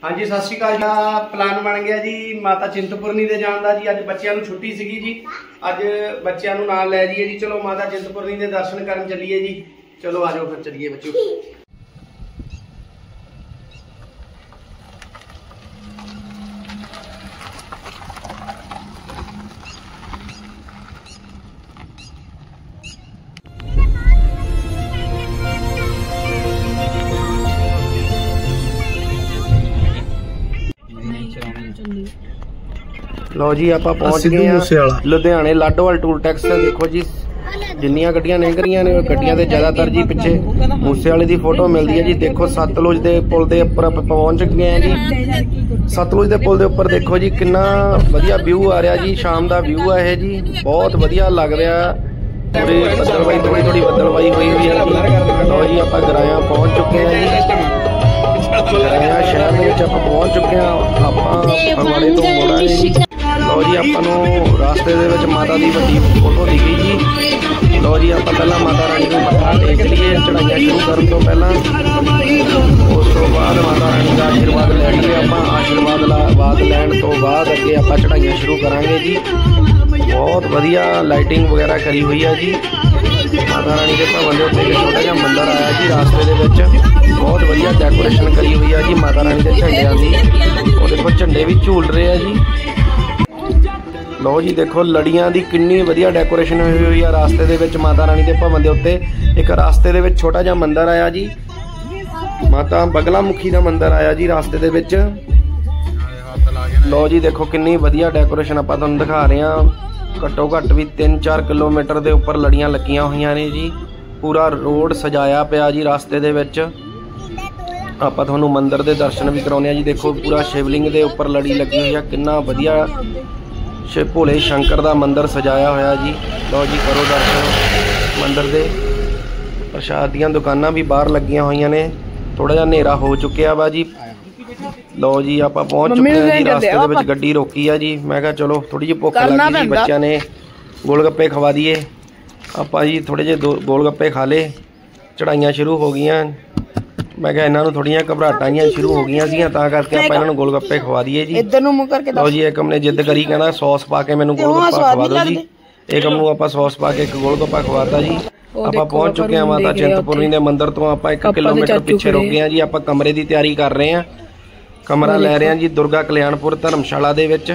हाँ जी सत श्री अकाल जी। प्लान बन गया जी माता चिंतपूर्णी दे जान दा जी। अज बच्चियां नूं छुट्टी सीगी जी, अज बच्चियां नूं नाल लै जाइए जी। चलो माता चिंतपूर्णी दे दर्शन करन चलिए जी। चलो आ जाओ फिर चलिए बच्चों। लो जी आप पहुंच गए हैं लुधियाने लाडोवाल टूल टैक्स से। देखो जी जिन्नियां गड्डियां लंघ रही ने गड्डियां दे ज्यादातर जी पिछे मूसेवाले दी फोटो मिलती है जी। देखो सतलुज दे पुल दे उपर पहुंच गए हैं जी। सतलुज दे पुल दे उपर देखो जी कितना वधिया व्यू आ रहा जी। शाम दा व्यू है जी, बहुत वधिया लग रहा। पूरी बदलवाई थोड़ी थोड़ी बदलवाई हुई है जी। लो जी आप गराया पहुंच चुके हैं जी। गराया शहर में पहुंच चुके हैं। आप फगवाड़े तो मुड़ांगे जी। लो जी आपको रास्ते दे माता की वड्डी फोटो दिखी जी। लो जी आप पहला माता रानी को मत्था टेक लिए चढ़ाइयां शुरू करने तो पहला। उस तो बाद माता रानी का आशीर्वाद लैके आप आशीर्वाद लैन तो बाद अगे आप चढ़ाइयां शुरू करांगे जी। बहुत वधिया लाइटिंग वगैरह करी हुई है जी। माता रानी के भवन के उत्ते एक छोटा जिहा मंदिर आया जी रास्ते दे विच। बहुत वधिया डेकोरेशन करी हुई है जी माता रानी के झंडियां की। और देखो झंडे भी झूल रहे हैं जी। लो जी देखो लड़ियां दी कितनी वधिया डेकोरेशन हुई हुई है रास्ते दे विच। माता रानी के भवन के उत्ते एक रास्ते दे विच छोटा जिहा मंदिर आया जी। माता बगलामुखी का मंदिर आया जी रास्ते दे विच। लो जी देखो कितनी वधिया डेकोरेशन आपां तुहानूं दिखा रहे हैं। घट्टो घट्ट भी 3-4 किलोमीटर के उपर लड़ियां लगियां हुई ने जी। पूरा रोड सजाया पिया जी रास्ते दे विच। आपां तुहानूं मंदिर के दर्शन भी कराउने जी। देखो पूरा शिवलिंग के उपर लड़ी लगी हुई है। कितना वधिया शिव भोले शंकर का मंदिर सजाया होया जी। लो जी करो दर्शन मंदिर के। प्रसाद दीयां दुकानां भी बाहर लगियां हुई ने। थोड़ा जिहा हनेरा हो चुकिया वा जी। लो जी आप पहुंच चुके हैं जी। रास्ते दे विच गड्डी रोकी है जी। मैं कहा चलो थोड़ी जी भुख लगी जी, बच्चों ने गोलगप्पे खवा दिए। आप जी थोड़े जे गोलगप्पे खा ले। चढ़ाइयां शुरू हो गई। मैं कहा इन्हों थोड़िया घबराहटां आईयां शुरू हो गई सी, तां करके आपां इन्हां नूं गोलगप्पे खवा दिए जी। लो जी एक हमने जिद करी कहना सॉस पा के मैनूं गोलगप्पा खवा दो जी। एक हमनूं आपां सॉस पा के एक गोलगप्पा खवाता जी। आप पहुंच चुके हैं माता चिंतपूर्णी के मंदिर तो। आप 1 किलोमीटर पिछे रुके हैं जी। आप कमरे की तैयारी कर रहे हैं। कमरा लै रहे हैं जी दुर्गा कल्याणपुर धर्मशाला दे विच।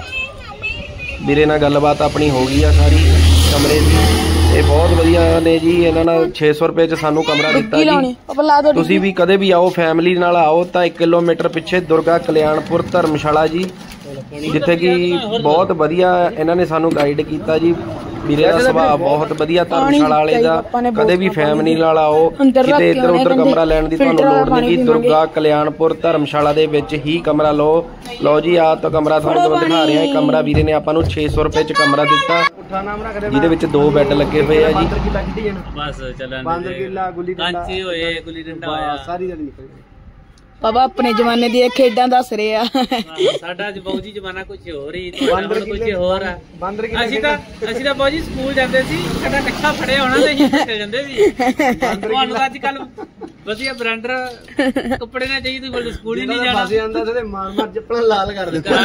वीरे नाल गलबात अपनी हो गई है सारी कमरे की। ये बहुत वधिया ने जी। इन्होंने 600 रुपए च सानू कमरा दिता जी। तुसी भी कदे भी आओ फैमिली नाल आओ तो 1 किलोमीटर पिछे दुर्गा कल्याणपुर धर्मशाला जी, जिथे कि बहुत वधिया इन्होंने सानू गाइड किया जी। वीरे दा सुभाव बहुत वधिया धर्मशाला वाले दा। कदे भी फैमिली नाल आओ, किते इधर उधर कमरा लैण दी तुहानू लोड़ नहीं। दुर्गा कल्याणपुर धर्मशाला दे विच ही कमरा लो। लो जी आ तो कमरा तुहानू दिखा रहे हैं। कमरा वीरे ने आपां नू 600 रुपए च कमरा दिता, जिहदे विच 2 बैड लगे हुए हैं जी। बस चलन कांची होए गुल्ली डंडा होया सारी जड़ी निकल बाबा अपने जमाने दी खेडां दस रहे आ। साडा ज बहुजी जमाना कुछ होर ही बांदर कुछ होर आ। ਅਸੀਂ ਤਾਂ ਬਹੁਜੀ ਸਕੂਲ ਜਾਂਦੇ ਸੀ। ਸਾਡਾ ਕੱਛਾ ਫੜਿਆ ਹੋਣਾ ਤੇ ਅਸੀਂ ਚੱਲ ਜਾਂਦੇ ਸੀ। ਤੁਹਾਨੂੰ ਅੱਜ ਕੱਲ ਵਧੀਆ ਬ੍ਰਾਂਡਰ ਕੱਪੜੇ ਨਾਲ ਚਾਹੀਦੀ ਬਲ ਸਕੂਲ ਹੀ ਨਹੀਂ ਜਾਣਾ। ਫਸ ਜਾਂਦਾ ਤੇ ਮਾਰ ਮਾਰ ਚੱਪਲਾਂ ਲਾਲ ਕਰ ਦਿੱਤਾ।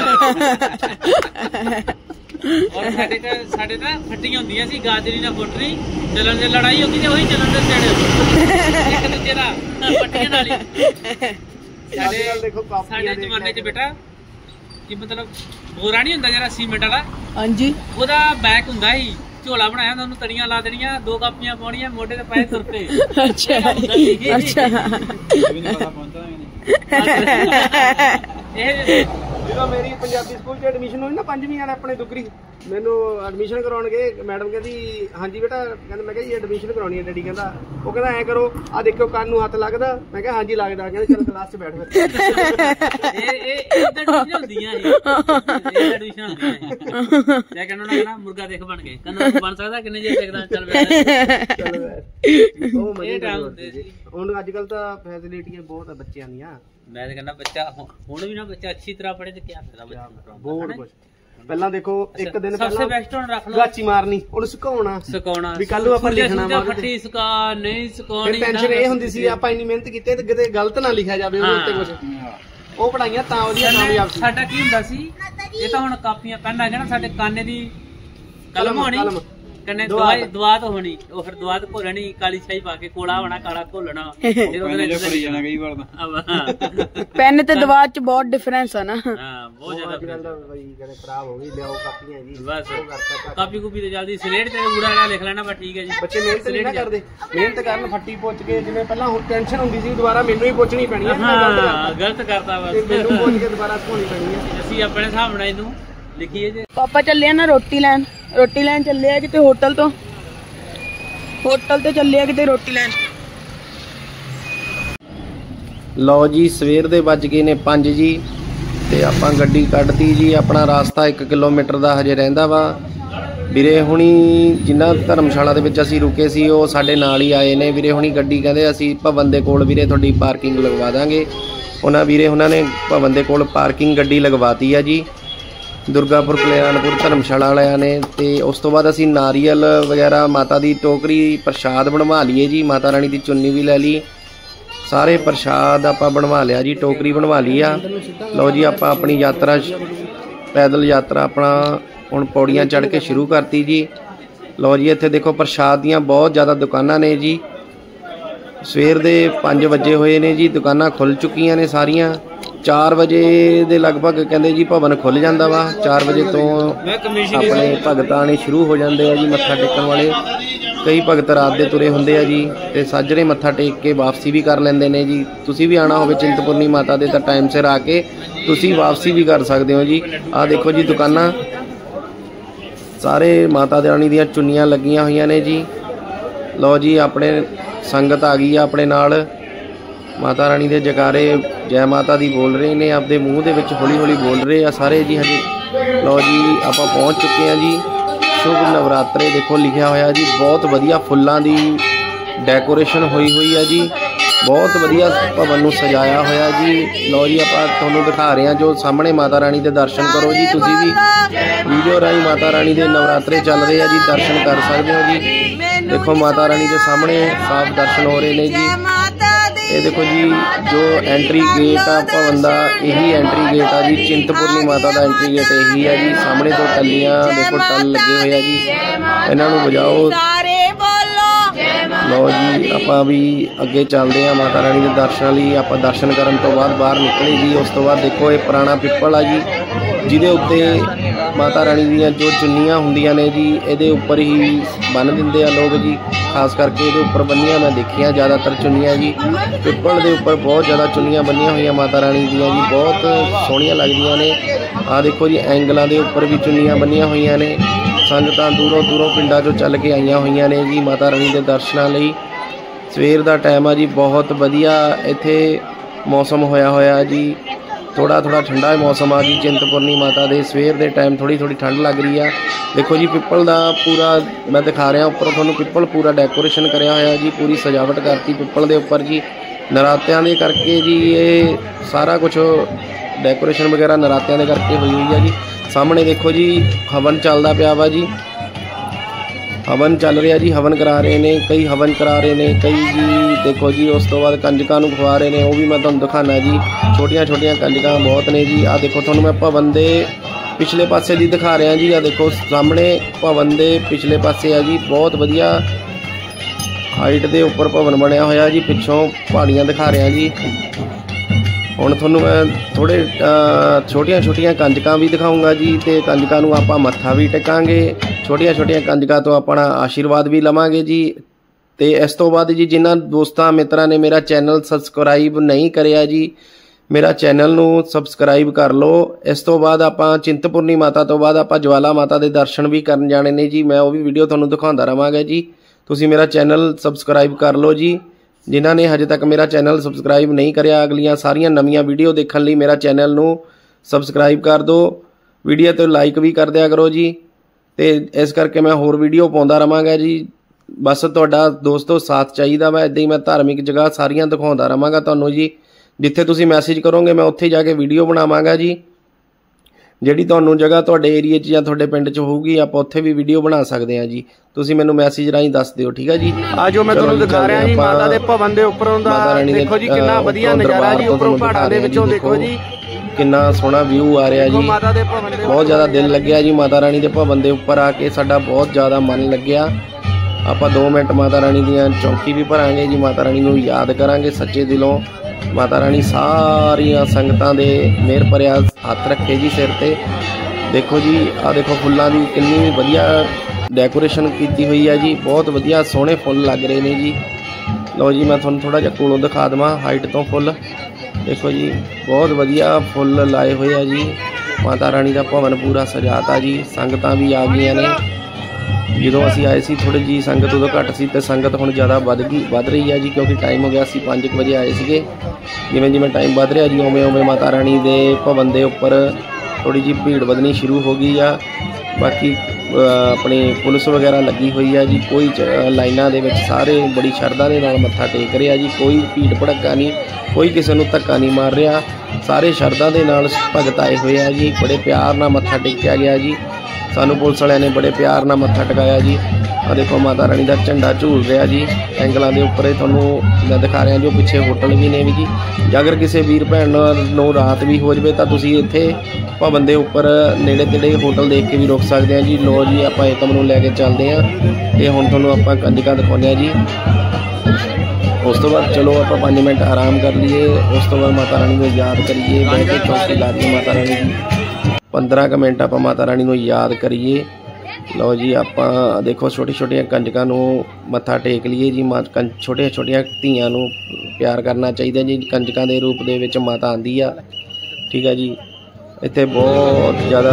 ਔਰ ਸਾਡੇ ਤਾਂ ਫੱਟੀਆਂ ਹੁੰਦੀਆਂ ਸੀ ਗਾਜਰੀ ਨਾਲ ਫੁੱਟਰੀ। ਚੱਲਣ ਦੇ ਲੜਾਈ ਹੋ ਗਈ ਤੇ ਉਹੀ ਚੱਲਣ ਦੇ ਛੜੇ ਇੱਕ ਦੂਜੇ ਦਾ ਫੱਟੀਆਂ ਨਾਲ ਹੀ। ਸਾਡੇ जमाने च बेटा कि मतलब बोरा नहीं हुंदा जरा सीमेंट वाला। हां जी ओदा बैग हुंदा ही झोला बनाया हुंदा, ओनू तड़ियां ला देनियां, 2 कापियां पाउणियां, मोढे ते पाए तुर पे। अच्छा अच्छा ये नहीं पता पहुंचदा नहीं। ਜਦੋਂ ਮੇਰੀ ਪੰਜਾਬੀ ਸਕੂਲ 'ਚ ਐਡਮਿਸ਼ਨ ਹੋਈ ਨਾ 5ਵੀਂ ਵਾਲੇ ਆਪਣੇ ਦੁਗਰੀ ਮੈਨੂੰ ਐਡਮਿਸ਼ਨ ਕਰਾਉਣ ਗਏ। ਮੈਡਮ ਕਹਿੰਦੀ ਹਾਂਜੀ ਬੇਟਾ, ਕਹਿੰਦਾ ਮੈਂ ਕਿਹਾ ਜੀ ਐਡਮਿਸ਼ਨ ਕਰਾਉਣੀ ਹੈ ਡੈਡੀ। ਕਹਿੰਦਾ ਉਹ ਕਹਿੰਦਾ ਐ ਕਰੋ ਆ ਦੇਖਿਓ ਕੰਨ ਨੂੰ ਹੱਥ ਲੱਗਦਾ। ਮੈਂ ਕਿਹਾ ਹਾਂਜੀ ਲੱਗਦਾ। ਕਹਿੰਦਾ ਚਲੋ ਕਲਾਸ 'ਚ ਬੈਠ ਫਿਰ। ਇਹ ਐਡਮਿਸ਼ਨ ਹੁੰਦੀਆਂ ਇਹ ਐਡਮਿਸ਼ਨ ਹੁੰਦੀਆਂ। ਮੈਂ ਕਹਿੰਦਾ ਨਾ ਮੁਰਗਾ ਦੇਖ ਬਣ ਕੇ ਕੰਨ ਬਣ ਸਕਦਾ ਕਿੰਨੇ ਜੇ ਦੇਖਦਾ ਚੱਲ ਬੈਠ ਚੱਲ ਬੈਠ। ਉਹ ਮਜ਼ੇ ਕਰਦੇ ਸੀ। ਹੁਣ ਅੱਜ ਕੱਲ ਤਾਂ ਫੈਸਿਲਿਟੀਆਂ ਬਹੁਤ ਆ ਬੱਚਿਆਂ ਦੀਆਂ। ਮੈਂ ਕਹਿੰਦਾ ਬੱਚਾ ਹੁਣ ਵੀ ਨਾ ਬੱਚਾ ਅੱਛੀ ਤਰ੍ਹਾਂ ਪੜ੍ਹੇ ਤੇ ਕਿਆ ਫਾਇਦਾ ਬਹੁਤ ਕੁਝ। ਪਹਿਲਾਂ ਦੇਖੋ ਇੱਕ ਦਿਨ ਪਹਿਲਾਂ ਬੈਸਟ ਹੁਣ ਰੱਖ ਲਓ ਗਾਚੀ ਮਾਰਨੀ, ਉਹਨੂੰ ਸੁਕਾਉਣਾ ਵੀ ਕੱਲ ਨੂੰ ਆਪਾਂ ਲਿਖਣਾ ਫੱਟੀ ਸੁਕਾ ਨਹੀਂ ਸੁਕਾਉਣੀ। ਟੈਨਸ਼ਨ ਇਹ ਹੁੰਦੀ ਸੀ ਆਪਾਂ ਇੰਨੀ ਮਿਹਨਤ ਕੀਤੀ ਤੇ ਕਿਤੇ ਗਲਤ ਨਾ ਲਿਖਿਆ ਜਾਵੇ ਉਹਦੇ ਉੱਤੇ ਕੁਝ। ਉਹ ਪੜਾਈਆਂ ਤਾਂ ਉਹਦੀਆਂ ਕਾਮਯਾਬ ਸੀ। ਸਾਡਾ ਕੀ ਹੁੰਦਾ ਸੀ, ਇਹ ਤਾਂ ਹੁਣ ਕਾਪੀਆਂ ਪੈਨ ਆ ਗਏ ਨਾ, ਸਾਡੇ ਕਾਨੇ ਦੀ ਕਲਮ ਹੋਣੀ, ਕਨੇ ਦਵਾਤ ਹੋਣੀ, ਉਹ ਫਿਰ ਦਵਾਤ ਘੋਲਣੀ, ਕਾਲੀ ਸ਼ਾਹੀ ਪਾ ਕੇ ਕੋਲਾ ਹੋਣਾ, ਕਾਲਾ ਘੋਲਣਾ, ਪੈਨ ਤੇ ਦਵਾਤ ਚ ਬਹੁਤ ਡਿਫਰੈਂਸ ਆ ਨਾ। ਹਾਂ ਬਹੁਤ ਜ਼ਿਆਦਾ ਖਰਾਬ ਹੋ ਗਈ, ਲਿਆਓ ਕਾਪੀਆਂ ਜੀ। ਬਸ ਕਾਪੀ ਕੂਪੀ ਤੇ ਜਲਦੀ ਸਲੇਟ ਤੇ ਬੂੜਾ ਵਾਲਾ ਲਿਖ ਲੈਣਾ, ਬਸ ਠੀਕ ਹੈ ਜੀ। ਬੱਚੇ ਮਿਹਨਤ ਨਹੀਂ ਕਰਦੇ, ਮਿਹਨਤ ਕਰਨ ਫੱਟੀ ਪੁੱਛ ਕੇ, ਜਿਵੇਂ ਪਹਿਲਾਂ ਹੁਣ ਟੈਨਸ਼ਨ ਹੁੰਦੀ ਸੀ ਦੁਬਾਰਾ ਮੈਨੂੰ ਹੀ ਪੁੱਛਣੀ ਪੈਣੀ ਹੈ। ਹਾਂ ਗਲਤ ਕਰਤਾ ਬਸ, ਮੈਨੂੰ ਪੁੱਛ ਕੇ ਦੁਬਾਰਾ ਧੋਣੀ ਪੈਣੀ ਹੈ। ਅਸੀਂ ਆਪਣੇ ਹਿਸਾਬ ਨਾਲ ਇਹਨੂੰ ਲਿਖੀਏ ਜੀ। ਪਾਪਾ ਚੱਲੇ ਆ ਨਾ ਰੋਟੀ ਲੈਣ ਚੱਲੇ ਆ ਕਿਤੇ ਹੋਟਲ ਤੋਂ ਚੱਲੇ ਆ ਕਿਤੇ ਰੋਟੀ ਲੈਣ। ਲਓ ਜੀ ਸਵੇਰ ਦੇ ਵੱਜ ਗਏ ਨੇ 5 ਜੀ ਤੇ ਆਪਾਂ ਗੱਡੀ ਕੱਢਤੀ ਜੀ। ਆਪਣਾ ਰਾਸਤਾ 1 ਕਿਲੋਮੀਟਰ ਦਾ ਹਜੇ ਰਹਿੰਦਾ ਵਾ। ਵੀਰੇ ਹੁਣੀ ਜਿਨ੍ਹਾਂ ਧਰਮਸ਼ਾਲਾ ਦੇ ਵਿੱਚ ਅਸੀਂ ਰੁਕੇ ਸੀ ਉਹ ਸਾਡੇ ਨਾਲ ਹੀ ਆਏ ਨੇ। ਵੀਰੇ ਹੁਣੀ ਗੱਡੀ ਕਹਿੰਦੇ ਅਸੀਂ ਭਵਨ ਦੇ ਕੋਲ ਵੀਰੇ ਤੁਹਾਡੀ ਪਾਰਕਿੰਗ ਲਗਵਾ ਦਾਂਗੇ। ਉਹਨਾਂ ਨੇ ਭਵਨ ਦੇ ਕੋਲ ਪਾਰਕਿੰਗ ਗੱਡੀ ਲਗਵਾਤੀ ਆ ਜੀ, ਦੁਰਗਾਪੁਰ ਕਲਿਆਣਪੁਰ ਧਰਮਸ਼ਾਲਾ ਵਾਲਿਆਂ ਨੇ। ਤੇ ਉਸ ਤੋਂ ਬਾਅਦ ਅਸੀਂ ਨਾਰੀਅਲ ਵਗੈਰਾ, ਮਾਤਾ ਦੀ ਟੋਕਰੀ ਪ੍ਰਸ਼ਾਦ ਬਣਵਾ ਲਈਏ ਜੀ, ਮਾਤਾ ਰਾਣੀ ਦੀ ਚੁੰਨੀ ਵੀ ਲੈ ਲਈ, ਸਾਰੇ ਪ੍ਰਸ਼ਾਦ ਆਪਾਂ ਬਣਵਾ ਲਿਆ ਜੀ, ਟੋਕਰੀ ਬਣਵਾ ਲਈ ਆ। ਲਓ ਜੀ ਆਪਾਂ ਆਪਣੀ ਯਾਤਰਾ, ਪੈਦਲ ਯਾਤਰਾ ਆਪਣਾ ਹੁਣ ਪੌੜੀਆਂ ਚੜ੍ਹ ਕੇ ਸ਼ੁਰੂ ਕਰਤੀ ਜੀ। ਲਓ ਜੀ ਇੱਥੇ ਦੇਖੋ ਪ੍ਰਸ਼ਾਦ ਦੀਆਂ ਬਹੁਤ ਜ਼ਿਆਦਾ ਦੁਕਾਨਾਂ ਨੇ ਜੀ। ਸਵੇਰ ਦੇ 5 ਵਜੇ ਹੋਏ ਨੇ ਜੀ, ਦੁਕਾਨਾਂ ਖੁੱਲ ਚੁੱਕੀਆਂ ਨੇ ਸਾਰੀਆਂ। 4 ਵਜੇ ਦੇ ਲਗਭਗ ਕਹਿੰਦੇ ਜੀ ਭਵਨ ਖੁੱਲ ਜਾਂਦਾ ਵਾ। 4 ਵਜੇ ਤੋਂ ਆਪਣੇ ਭਗਤ ਆਣੇ ਸ਼ੁਰੂ ਹੋ ਜਾਂਦੇ ਆ ਜੀ, ਮੱਥਾ ਟੇਕਣ ਵਾਲੇ। ਕਈ ਭਗਤ ਰਾਤ ਦੇ ਤੁਰੇ ਹੁੰਦੇ ਆ ਜੀ ਤੇ ਸਾਜਰੇ ਮੱਥਾ ਟੇਕ ਕੇ ਵਾਪਸੀ ਵੀ ਕਰ ਲੈਂਦੇ ਨੇ ਜੀ। ਤੁਸੀਂ ਵੀ ਆਣਾ ਹੋਵੇ ਚਿੰਤਪੁਰਨੀ ਮਾਤਾ ਦੇ ਤਾਂ ਟਾਈਮ ਸਿਰ ਆ ਕੇ ਤੁਸੀਂ ਵਾਪਸੀ ਵੀ ਕਰ ਸਕਦੇ ਹੋ ਜੀ। ਆਹ ਦੇਖੋ ਜੀ ਦੁਕਾਨਾਂ, ਸਾਰੇ ਮਾਤਾ ਰਾਣੀ ਦੀਆਂ ਚੁੰਨੀਆਂ ਲੱਗੀਆਂ ਹੋਈਆਂ ਨੇ ਜੀ। ਲਓ ਜੀ ਆਪਣੇ ਸੰਗਤ ਆ ਗਈ ਆ ਆਪਣੇ ਨਾਲ, ਮਾਤਾ ਰਾਣੀ ਦੇ ਜੈਕਾਰੇ ਜੈ ਮਾਤਾ ਦੀ ਬੋਲ ਰਹੇ ਨੇ, ਆਪਦੇ ਮੂੰਹ ਦੇ ਵਿੱਚ ਹੌਲੀ ਹੌਲੀ ਬੋਲ ਰਹੇ ਆ ਸਾਰੇ ਜੀ ਹਜੇ। ਲਓ ਜੀ ਆਪਾਂ ਪਹੁੰਚ ਚੁੱਕੇ ਆ ਜੀ। ਸ਼ੁਭ ਨਵਰਾਤਰੇ ਦੇਖੋ ਲਿਖਿਆ ਹੋਇਆ ਜੀ, ਬਹੁਤ ਵਧੀਆ ਫੁੱਲਾਂ ਦੀ ਡੈਕੋਰੇਸ਼ਨ ਹੋਈ ਆ ਜੀ, ਬਹੁਤ ਵਧੀਆ ਭਵਨ ਨੂੰ ਸਜਾਇਆ ਹੋਇਆ ਜੀ। ਲਓ ਜੀ ਆਪਾਂ ਤੁਹਾਨੂੰ ਦਿਖਾ ਰਹੇ ਹਾਂ ਜੋ ਸਾਹਮਣੇ ਮਾਤਾ ਰਾਣੀ ਦੇ ਦਰਸ਼ਨ ਕਰੋ ਜੀ। ਤੁਸੀਂ ਵੀ ਵੀਡੀਓ ਰਾਹੀਂ ਮਾਤਾ ਰਾਣੀ ਦੇ ਨਵਰਾਤਰੇ ਚੱਲ ਰਹੇ ਆ ਜੀ, ਦਰਸ਼ਨ ਕਰ ਸਕਦੇ ਹੋ ਜੀ। ਦੇਖੋ ਮਾਤਾ ਰਾਣੀ ਦੇ ਸਾਹਮਣੇ ਸਾਫ਼ ਦਰਸ਼ਨ ਹੋ ਰਹੇ ਨੇ ਜੀ। ਇਹ ਦੇਖੋ ਜੀ ਜੋ ਐਂਟਰੀ ਗੇਟ ਆ ਭਵਨ ਦਾ, ਇਹੀ ਐਂਟਰੀ ਗੇਟ ਆ ਜੀ। ਚਿੰਤਪੁਰਨੀ ਮਾਤਾ ਦਾ ਐਂਟਰੀ ਗੇਟ ਇਹੀ ਆ ਜੀ। ਸਾਹਮਣੇ ਤੋਂ ਟੱਲੀਆਂ ਦੇਖੋ, ਟੱਲ ਲੱਗੇ ਹੋਏ ਆ ਜੀ, ਇਹਨਾਂ ਨੂੰ ਵਜਾਓ। ਲਓ ਜੀ ਆਪਾਂ ਵੀ ਅੱਗੇ ਚੱਲਦੇ ਆ ਮਾਤਾ ਰਾਣੀ ਦੇ ਦਰਸ਼ਨਾਂ ਲਈ। ਆਪਾਂ ਦਰਸ਼ਨ ਕਰਨ ਤੋਂ ਬਾਅਦ ਬਾਹਰ ਨਿਕਲੇ ਜੀ। ਉਸ ਤੋਂ ਬਾਅਦ ਦੇਖੋ ਇਹ ਪੁਰਾਣਾ ਪਿੱਪਲ ਆ ਜੀ, ਜਿਹਦੇ ਉੱਤੇ ਮਾਤਾ ਰਾਣੀ ਦੀਆਂ ਜੋ ਚੁੰਨੀਆਂ ਹੁੰਦੀਆਂ ਨੇ ਜੀ ਇਹਦੇ ਉੱਪਰ ਹੀ ਬੰਨ੍ਹ ਦਿੰਦੇ ਆ ਲੋਕ ਜੀ। ਖਾਸ ਕਰਕੇ ਇਹਦੇ ਉੱਪਰ ਬੰਨੀਆਂ ਮੈਂ ਦੇਖੀਆਂ ਜ਼ਿਆਦਾਤਰ ਚੁੰਨੀਆਂ ਜੀ, ਪਿੱਪਲ ਦੇ ਉੱਪਰ ਬਹੁਤ ਜ਼ਿਆਦਾ ਚੁੰਨੀਆਂ ਬੰਨੀਆਂ ਹੋਈਆਂ ਮਾਤਾ ਰਾਣੀ ਦੀਆਂ ਜੀ, ਬਹੁਤ ਸੋਹਣੀਆਂ ਲੱਗਦੀਆਂ ਨੇ। ਆਹ ਦੇਖੋ ਜੀ ਐਂਗਲਾਂ ਦੇ ਉੱਪਰ ਵੀ ਚੁੰਨੀਆਂ ਬੰਨੀਆਂ ਹੋਈਆਂ ਨੇ। ਸੰਗਤਾਂ ਦੂਰੋਂ ਪਿੰਡਾਂ 'ਚੋਂ ਚੱਲ ਕੇ ਆਈਆਂ ਹੋਈਆਂ ਨੇ ਜੀ ਮਾਤਾ ਰਾਣੀ ਦੇ ਦਰਸ਼ਨਾਂ ਲਈ। ਸਵੇਰ ਦਾ ਟਾਈਮ ਆ ਜੀ, ਬਹੁਤ ਵਧੀਆ ਇੱਥੇ ਮੌਸਮ ਹੋਇਆ ਜੀ। ਥੋੜਾ ਠੰਡਾ ਮੌਸਮ ਆ ਜੀ ਚਿੰਤਪੁਰਨੀ ਮਾਤਾ ਦੇ। ਸਵੇਰ ਦੇ ਟਾਈਮ ਥੋੜੀ ਠੰਡ ਲੱਗ ਰਹੀ ਆ। ਦੇਖੋ ਜੀ ਪਿੱਪਲ ਦਾ ਪੂਰਾ ਮੈਂ ਦਿਖਾ ਰਿਹਾ ਉੱਪਰ ਤੁਹਾਨੂੰ, ਪਿੱਪਲ ਪੂਰਾ ਡੈਕੋਰੇਸ਼ਨ ਕਰਿਆ ਹੋਇਆ ਜੀ, ਪੂਰੀ ਸਜਾਵਟ ਕਰਤੀ ਪਿੱਪਲ ਦੇ ਉੱਪਰ ਜੀ। ਨਰਾਤਿਆਂ ਦੇ ਕਰਕੇ ਜੀ ਇਹ ਸਾਰਾ ਕੁਝ ਡੈਕੋਰੇਸ਼ਨ ਵਗੈਰਾ ਨਰਾਤਿਆਂ ਦੇ ਕਰਕੇ ਹੋਈ ਆ ਜੀ। ਸਾਹਮਣੇ ਦੇਖੋ ਜੀ ਹਵਨ ਚੱਲਦਾ ਪਿਆ ਵਾ ਜੀ, ਹਵਨ ਚੱਲ ਰਿਹਾ ਜੀ, ਹਵਨ ਕਰਾ ਰਹੇ ਨੇ ਕਈ, ਹਵਨ ਕਰਾ ਰਹੇ ਨੇ ਕਈ ਜੀ। ਦੇਖੋ ਜੀ ਉਸ ਤੋਂ ਬਾਅਦ ਕੰਜਕਾਂ ਨੂੰ ਖਵਾ ਰਹੇ ਨੇ, ਉਹ ਵੀ ਮੈਂ ਤੁਹਾਨੂੰ ਦਿਖਾਣਾ ਜੀ। ਛੋਟੀਆਂ ਕੰਜਕਾਂ ਬਹੁਤ ਨੇ ਜੀ। ਆਹ ਦੇਖੋ ਤੁਹਾਨੂੰ ਮੈਂ ਭਵਨ ਦੇ ਪਿਛਲੇ ਪਾਸੇ ਦੀ ਦਿਖਾ ਰਿਹਾ ਜੀ। ਆਹ ਦੇਖੋ ਸਾਹਮਣੇ ਭਵਨ ਦੇ ਪਿਛਲੇ ਪਾਸੇ ਆ ਜੀ, ਬਹੁਤ ਵਧੀਆ ਹਾਈਟ ਦੇ ਉੱਪਰ ਭਵਨ ਬਣਿਆ ਹੋਇਆ ਜੀ। ਪਿੱਛੋਂ ਪਹਾੜੀਆਂ ਦਿਖਾ ਰਿਹਾ ਜੀ। ਹੁਣ ਤੁਹਾਨੂੰ ਮੈਂ ਥੋੜੇ ਛੋਟੀਆਂ ਕੰਜਕਾਂ ਵੀ ਦਿਖਾਊਂਗਾ ਜੀ, ਤੇ ਕੰਜਕਾਂ ਨੂੰ ਆਪਾਂ ਮੱਥਾ ਵੀ ਟੇਕਾਂਗੇ। ਛੋਟੀਆਂ ਕੰਜਕਾਂ ਤੋਂ ਆਪਣਾ ਆਸ਼ੀਰਵਾਦ ਵੀ ਲਵਾਂਗੇ ਜੀ। ਤੇ ਇਸ ਤੋਂ ਬਾਅਦ ਜੀ ਜਿਨ੍ਹਾਂ ਦੋਸਤਾਂ ਮਿੱਤਰਾਂ ਨੇ ਮੇਰਾ ਚੈਨਲ ਸਬਸਕ੍ਰਾਈਬ ਨਹੀਂ ਕਰਿਆ ਜੀ, ਮੇਰਾ ਚੈਨਲ ਨੂੰ ਸਬਸਕ੍ਰਾਈਬ ਕਰ ਲਓ। ਇਸ ਤੋਂ ਬਾਅਦ ਆਪਾਂ ਚਿੰਤਪੁਰਨੀ ਮਾਤਾ ਤੋਂ ਬਾਅਦ ਆਪਾਂ ਜਵਾਲਾ ਮਾਤਾ ਦੇ ਦਰਸ਼ਨ ਵੀ ਕਰਨ ਜਾਣੇ ਨੇ ਜੀ। ਮੈਂ ਉਹ ਵੀ ਵੀਡੀਓ ਤੁਹਾਨੂੰ ਦਿਖਾਉਂਦਾ ਰਹਾਂਗਾ ਜੀ। ਤੁਸੀਂ ਮੇਰਾ ਚੈਨਲ ਸਬਸਕ੍ਰਾਈਬ ਕਰ ਲਓ ਜੀ। ਜਿਨ੍ਹਾਂ ਨੇ ਹਜੇ ਤੱਕ ਮੇਰਾ ਚੈਨਲ ਸਬਸਕ੍ਰਾਈਬ ਨਹੀਂ ਕਰਿਆ, ਅਗਲੀਆਂ ਸਾਰੀਆਂ ਨਵੀਆਂ ਵੀਡੀਓ ਦੇਖਣ ਲਈ ਮੇਰਾ ਚੈਨਲ ਨੂੰ ਸਬਸਕ੍ਰਾਈਬ ਕਰ ਦਿਓ। ਵੀਡੀਓ ਤੇ ਲਾਈਕ ਵੀ ਕਰ ਦਿਆ ਕਰੋ ਜੀ। ਤੇ ਇਸ ਕਰਕੇ ਮੈਂ ਹੋਰ ਵੀਡੀਓ ਪਾਉਂਦਾ ਰਹਾਂਗਾ ਜੀ। ਬਸ ਤੁਹਾਡਾ ਦੋਸਤੋ ਸਾਥ ਚਾਹੀਦਾ ਵਾ। ਇੱਦਾਂ ਹੀ ਮੈਂ ਧਾਰਮਿਕ ਜਗ੍ਹਾ ਸਾਰੀਆਂ ਦਿਖਾਉਂਦਾ ਰਹਾਂਗਾ ਤੁਹਾਨੂੰ ਜੀ। ਜਿੱਥੇ ਤੁਸੀਂ ਮੈਸੇਜ ਕਰੋਗੇ ਮੈਂ ਉੱਥੇ ਜਾ ਕੇ ਵੀਡੀਓ ਬਣਾਵਾਂਗਾ ਜੀ। ਜਿਹੜੀ ਤੁਹਾਨੂੰ ਜਗ੍ਹਾ ਤੁਹਾਡੇ ਏਰੀਆ 'ਚ ਜਾਂ ਤੁਹਾਡੇ ਪਿੰਡ 'ਚ ਹੋਊਗੀ ਆਪਾਂ ਉੱਥੇ ਵੀ ਵੀਡੀਓ ਬਣਾ ਸਕਦੇ ਹਾਂ ਜੀ। ਤੁਸੀਂ ਮੈਨੂੰ ਮੈਸੇਜ ਰਾਹੀਂ ਦੱਸ ਦਿਓ, ਠੀਕ ਹੈ ਜੀ। ਆ ਜੋ ਮੈਂ ਤੁਹਾਨੂੰ ਦਿਖਾ ਰਿਹਾ ਜੀ ਮਾਤਾ ਦੇ ਭਵਨ ਦੇ ਉੱਪਰੋਂ ਦਾ, ਦੇਖੋ ਜੀ ਕਿੰਨਾ ਵਧੀਆ ਨਜ਼ਾਰਾ ਜੀ ਉੱਪਰੋਂ ਪਹਾੜਾਂ ਦੇ ਵਿੱਚੋਂ। ਦੇਖੋ ਜੀ ਕਿੰਨਾ ਸੋਹਣਾ ਵਿਊ ਆ ਰਿਹਾ ਜੀ। ਬਹੁਤ ਜ਼ਿਆਦਾ ਦਿਲ ਲੱਗਿਆ ਜੀ ਮਾਤਾ ਰਾਣੀ ਦੇ ਭਵਨ ਦੇ ਉੱਪਰ ਆ ਕੇ, ਸਾਡਾ ਬਹੁਤ ਜ਼ਿਆਦਾ ਮਨ ਲੱਗਿਆ। ਆਪਾਂ 2 ਮਿੰਟ ਮਾਤਾ ਰਾਣੀ ਦੀਆਂ ਚੌਂਕੀ ਵੀ ਭਰਾਂਗੇ ਜੀ, ਮਾਤਾ ਰਾਣੀ ਨੂੰ ਯਾਦ ਕਰਾਂਗੇ ਸੱਚੇ ਦਿਲੋਂ। ਮਾਤਾ ਰਾਣੀ ਸਾਰੀਆਂ ਸੰਗਤਾਂ ਦੇ ਮਿਹਰ ਭਰਿਆ ਹੱਥ ਰੱਖੇ ਜੀ ਸਿਰ ਤੇ। ਦੇਖੋ ਜੀ ਆ ਦੇਖੋ ਫੁੱਲਾਂ ਦੀ ਕਿੰਨੀ ਵਧੀਆ ਡੈਕੋਰੇਸ਼ਨ ਕੀਤੀ ਹੋਈ ਹੈ ਜੀ, ਬਹੁਤ ਵਧੀਆ ਸੋਹਣੇ ਫੁੱਲ ਲੱਗ ਰਹੇ ਨੇ ਜੀ। ਲਓ ਜੀ ਮੈਂ ਤੁਹਾਨੂੰ ਥੋੜਾ ਜਿਹਾ ਕੋਲੋਂ ਦਿਖਾ ਦੇਵਾਂ ਹਾਈਟ ਤੋਂ ਫੁੱਲ। ਦੇਖੋ ਜੀ ਬਹੁਤ ਵਧੀਆ ਫੁੱਲ ਲਾਏ ਹੋਏ ਆ ਜੀ। ਮਾਤਾ ਰਾਣੀ ਦਾ ਭਵਨ ਪੂਰਾ ਸਜਾਤਾ ਜੀ, ਸੰਗਤਾਂ ਵੀ ਆ ਗਈਆਂ ਨੇ। ਜਦੋਂ ਅਸੀਂ ਆਏ ਸੀ ਥੋੜੀ ਜੀ ਸੰਗਤ ਉਦੋਂ ਘੱਟ ਸੀ ਤੇ ਸੰਗਤ ਹੁਣ ਜ਼ਿਆਦਾ ਵੱਧ ਰਹੀ ਹੈ ਜੀ, ਕਿਉਂਕਿ ਟਾਈਮ ਹੋ ਗਿਆ ਸੀ 5 ਵਜੇ ਆਏ ਸੀਗੇ। ਜਿਵੇਂ ਜਿਵੇਂ ਟਾਈਮ ਵੱਧ ਰਿਹਾ ਜੀ ਉਵੇਂ ਮਾਤਾ ਰਾਣੀ ਦੇ ਭਵਨ ਦੇ ਉੱਪਰ ਥੋੜੀ ਜਿਹੀ ਭੀੜ ਵਧਣੀ ਸ਼ੁਰੂ ਹੋ ਗਈ ਆ। ਬਾਕੀ ਆਪਣੀ ਪੁਲਿਸ ਵਗੈਰਾ ਲੱਗੀ ਹੋਈ ਆ ਜੀ, ਕੋਈ ਲਾਈਨਾਂ ਦੇ ਵਿੱਚ ਸਾਰੇ ਬੜੀ ਸ਼ਰਧਾ ਦੇ ਨਾਲ ਮੱਥਾ ਟੇਕ ਰਿਹਾ ਜੀ। ਕੋਈ ਭੀੜ ਭੜੱਕਾ ਨਹੀਂ, ਕੋਈ ਕਿਸੇ ਨੂੰ ਧੱਕਾ ਨਹੀਂ ਮਾਰ ਰਿਹਾ, ਸਾਰੇ ਸ਼ਰਧਾ ਦੇ ਨਾਲ ਭਗਤ ਆਏ ਹੋਏ ਆ ਜੀ। ਬੜੇ ਪਿਆਰ ਨਾਲ ਮੱਥਾ ਟੇਕਿਆ ਗਿਆ ਜੀ, ਸਾਨੂੰ ਪੁਲਿਸ ਵਾਲਿਆਂ ਨੇ ਬੜੇ ਪਿਆਰ ਨਾਲ ਮੱਥਾ ਟਿਕਾਇਆ ਜੀ। ਆ ਦੇਖੋ ਮਾਤਾ ਰਾਣੀ ਦਾ ਝੰਡਾ ਝੂਲ ਰਿਹਾ ਜੀ ਐਂਗਲਾਂ ਦੇ ਉੱਪਰ। ਤੁਹਾਨੂੰ ਮੈਂ ਦਿਖਾ ਰਿਹਾ ਜੋ ਪਿੱਛੇ ਹੋਟਲ ਵੀ ਨੇ ਵੀ ਜੀ। ਅਗਰ ਕਿਸੇ ਵੀਰ ਭੈਣ ਨੂੰ ਰਾਤ ਵੀ ਹੋ ਜਾਵੇ ਤਾਂ ਤੁਸੀਂ ਇੱਥੇ ਭਵਨ ਦੇ ਉੱਪਰ ਨੇੜੇ ਤੇੜੇ ਹੋਟਲ ਦੇਖ ਕੇ ਵੀ ਰੁਕ ਸਕਦੇ ਆ ਜੀ। ਲੋ ਜੀ ਆਪਾਂ ਏਕਮ ਨੂੰ ਲੈ ਕੇ ਚੱਲਦੇ ਹਾਂ ਤੇ ਹੁਣ ਤੁਹਾਨੂੰ ਆਪਾਂ ਕੰਜਕਾਂ ਦਿਖਾਉਂਦੇ ਹਾਂ ਜੀ। ਉਸ ਤੋਂ ਬਾਅਦ ਚਲੋ ਆਪਾਂ 5 ਮਿੰਟ ਆਰਾਮ ਕਰ ਲਈਏ, ਉਸ ਤੋਂ ਬਾਅਦ ਮਾਤਾ ਰਾਣੀ ਨੂੰ ਯਾਦ ਕਰੀਏ, ਬਹਿ ਕੇ ਚੌਕੀ ਲਾ ਕੇ ਮਾਤਾ ਰਾਣੀ ਦੀ 15 ਕੁ ਮਿੰਟ ਆਪਾਂ ਮਾਤਾ ਰਾਣੀ ਨੂੰ ਯਾਦ ਕਰੀਏ। ਲਓ ਜੀ ਆਪਾਂ ਦੇਖੋ ਛੋਟੀਆਂ ਕੰਜਕਾਂ ਨੂੰ ਮੱਥਾ ਟੇਕ ਲਈਏ ਜੀ। ਛੋਟੀਆਂ ਧੀਆਂ ਨੂੰ ਪਿਆਰ ਕਰਨਾ ਚਾਹੀਦਾ ਜੀ, ਕੰਜਕਾਂ ਦੇ ਰੂਪ ਦੇ ਵਿੱਚ ਮਾਤਾ ਆਂਦੀ ਆ, ਠੀਕ ਹੈ ਜੀ। ਇੱਥੇ ਬਹੁਤ ਜ਼ਿਆਦਾ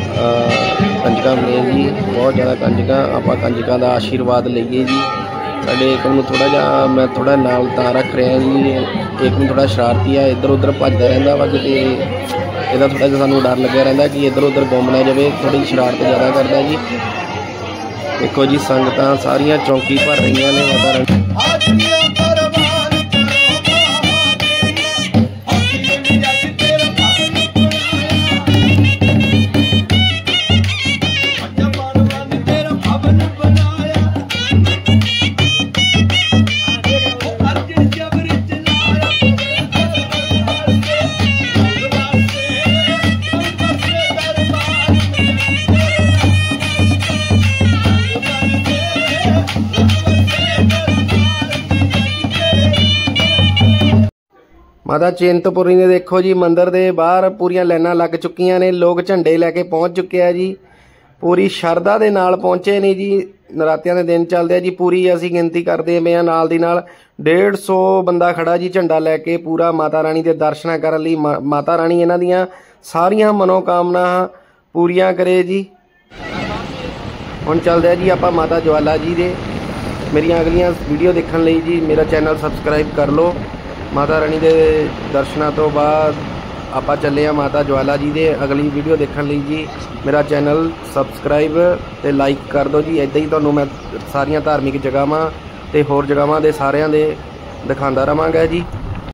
ਕੰਜਕਾਂ ਨੇ ਜੀ, ਬਹੁਤ ਜ਼ਿਆਦਾ ਕੰਜਕਾਂ। ਆਪਾਂ ਕੰਜਕਾਂ ਦਾ ਆਸ਼ੀਰਵਾਦ ਲਈਏ ਜੀ। ਸਾਡੇ ਏਕਮ ਨੂੰ ਥੋੜਾ ਜਿਹਾ ਮੈਂ ਥੋੜਾ ਨਾਲ ਤਾਂ ਰੱਖ ਰਿਹਾ ਜੀ। ਏਕਮ ਥੋੜਾ ਸ਼ਰਾਰਤੀ ਆ, ਇੱਧਰ ਉੱਧਰ ਭੱਜਦਾ ਰਹਿੰਦਾ ਵਾ, ਕਿਤੇ ਇਹਦਾ ਥੋੜਾ ਜਿਹਾ ਸਾਨੂੰ ਡਰ ਲੱਗਿਆ ਰਹਿੰਦਾ ਕਿ ਇੱਧਰ ਉੱਧਰ ਗੁੰਮ ਨਾ ਜਾਵੇ, ਥੋੜੀ ਸ਼ਰਾਰਤ ਜ਼ਿਆਦਾ ਕਰਦਾ ਜੀ। ਦੇਖੋ ਜੀ ਸੰਗਤਾਂ ਸਾਰੀਆਂ ਚੌਂਕੀ ਭਰ ਰਹੀਆਂ ਨੇ ਮਾਤਾ ਰਾਣੀ। ਮਾਤਾ ਚਿੰਤਪੁਰਨੀ ਦੇ ਦੇਖੋ ਜੀ ਮੰਦਿਰ ਦੇ ਬਾਹਰ ਪੂਰੀਆਂ ਲਾਈਨਾਂ ਲੱਗ ਚੁੱਕੀਆਂ ਨੇ, ਲੋਕ ਝੰਡੇ ਲੈ ਕੇ ਪਹੁੰਚ ਚੁੱਕੇ ਆ ਜੀ। ਪੂਰੀ ਸ਼ਰਧਾ ਦੇ ਨਾਲ ਪਹੁੰਚੇ ਨੇ ਜੀ। ਨਰਾਤਿਆਂ ਦੇ ਦਿਨ ਚੱਲਦੇ ਆ ਜੀ, ਪੂਰੀ ਅਸੀਂ ਗਿਣਤੀ ਕਰਦੇ ਪਏ ਆ ਨਾਲ ਦੀ ਨਾਲ 150 ਬੰਦਾ ਖੜਾ ਜੀ ਝੰਡਾ ਲੈ ਕੇ, ਪੂਰਾ ਮਾਤਾ ਰਾਣੀ ਦੇ ਦਰਸ਼ਨਾਂ ਕਰਨ ਲਈ। ਮਾਤਾ ਰਾਣੀ ਇਹਨਾਂ ਦੀਆਂ ਸਾਰੀਆਂ ਮਨੋਕਾਮਨਾ ਪੂਰੀਆਂ ਕਰੇ ਜੀ। ਹੁਣ ਚੱਲਦੇ ਆ ਜੀ ਆਪਾਂ ਮਾਤਾ ਜਵਾਲਾ ਜੀ ਦੇ। ਮੇਰੀਆਂ ਅਗਲੀਆਂ ਵੀਡੀਓ ਦੇਖਣ ਲਈ ਜੀ ਮੇਰਾ ਚੈਨਲ ਸਬਸਕ੍ਰਾਈਬ ਕਰ ਲਓ। ਮਾਤਾ ਰਾਣੀ ਦੇ ਦਰਸ਼ਨਾਂ ਤੋਂ ਬਾਅਦ ਆਪਾਂ ਚੱਲੇ ਆ ਮਾਤਾ ਜਵਾਲਾ ਜੀ ਦੇ। ਅਗਲੀ ਵੀਡੀਓ ਦੇਖਣ ਲਈ ਜੀ ਮੇਰਾ ਚੈਨਲ ਸਬਸਕ੍ਰਾਈਬ ਤੇ ਲਾਈਕ ਕਰ ਦਿਓ ਜੀ। ਇੱਦਾਂ ਹੀ ਤੁਹਾਨੂੰ ਮੈਂ ਸਾਰੀਆਂ ਧਾਰਮਿਕ ਜਗ੍ਹਾਵਾਂ ਤੇ ਹੋਰ ਜਗ੍ਹਾਵਾਂ ਦੇ ਸਾਰਿਆਂ ਦੇ ਦਿਖਾਉਂਦਾ ਰਹਾਂਗਾ ਜੀ।